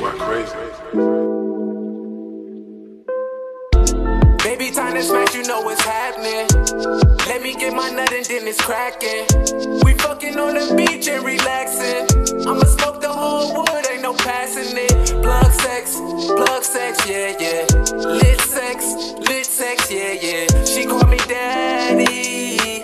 went crazy. Baby, time to smash, you know what's happening. Let me get my nut and then it's cracking. We fucking on the beach and relaxing. I'ma smoke the whole wood, ain't no passing it. Plug sex, yeah, yeah. Lit sex, yeah, yeah. She call me daddy.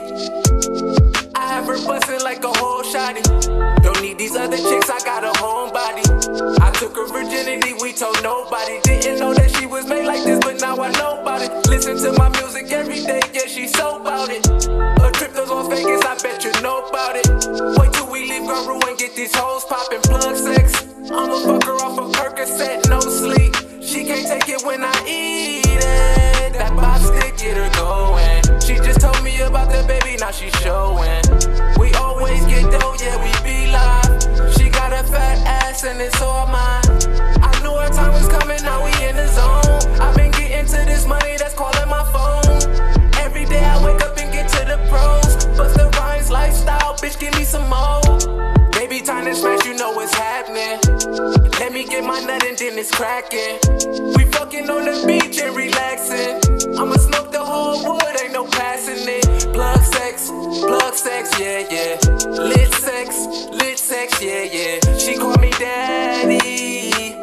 I have her bustin' like a whole shotty. Don't need these other chicks, I got a homebody. I took her virginity, we told nobody. Didn't know that she was made like this, but now I know about it. Listen to my music every day, yeah, she so about it. A trip to Las Vegas, I bet you know about it. Wait till we leave Guru and get these hoes poppin'. Plug sex, I'ma fuck her off a Percocet, no sleep. She can't take it when I eat it. That pop stick get her going. She just told me about the baby, now she showing. We always get dough, yeah, we be live. She got a fat ass and it's all mine. I knew her time was coming, now we in the zone. I've been getting to this money that's calling my phone. Every day I wake up and get to the pros. Bust the rhymes, lifestyle, bitch, give me some more. Baby, time to smash, you know what's happening. Let me get my nut and then it's cracking. We fucking on the beach and relaxing. I'ma smoke the whole wood, ain't no passing it. Plug sex, yeah, yeah. Lit sex, yeah, yeah. She call me daddy.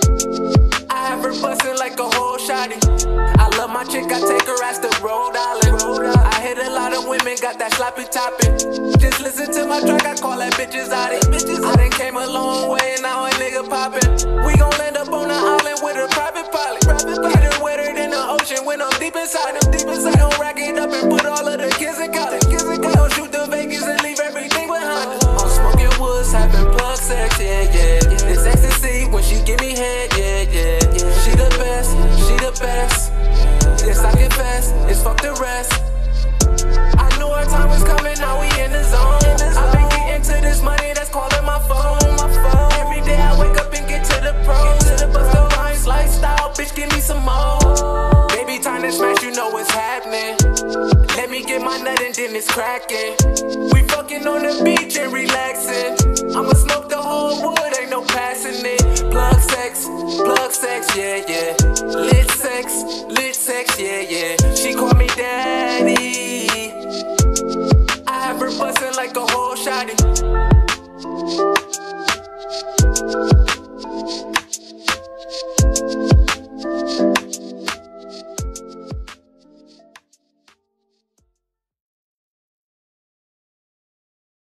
I have her bustin' like a whole shotty. I love my chick, I take her ass to Rhode Island. I hit a lot of women, got that sloppy topping. Just listen to my track, I call that bitches out it. I done came a long way, now a nigga poppin'. We gon' land up on the island with a private pilot. Get her wetter than the ocean when I'm deep inside them. We gon' rack it up and put all of the kids in college. We gon' shoot to Vegas and leave everything behind us. I'm smoking woods, having plug sex, yeah, yeah. This ecstasy when she give me head, yeah, yeah. She the best, she the best. Yes, I confess, it's fuck the rest. I knew our time was coming, now we in the zone. I've been getting to this money that's calling my phone. Every day I wake up and get to the pros. Bust the rhymes, lifestyle, bitch, give me some more. Baby, time to smash, you know what's happening. Let me get my nut and then it's cracking. We fucking on the beach and relaxing. I'ma smoke the whole wood, ain't no passing it. Plug sex, yeah, yeah. Lit sex, yeah, yeah. She call me daddy. I have her bustin' like a whole shotty.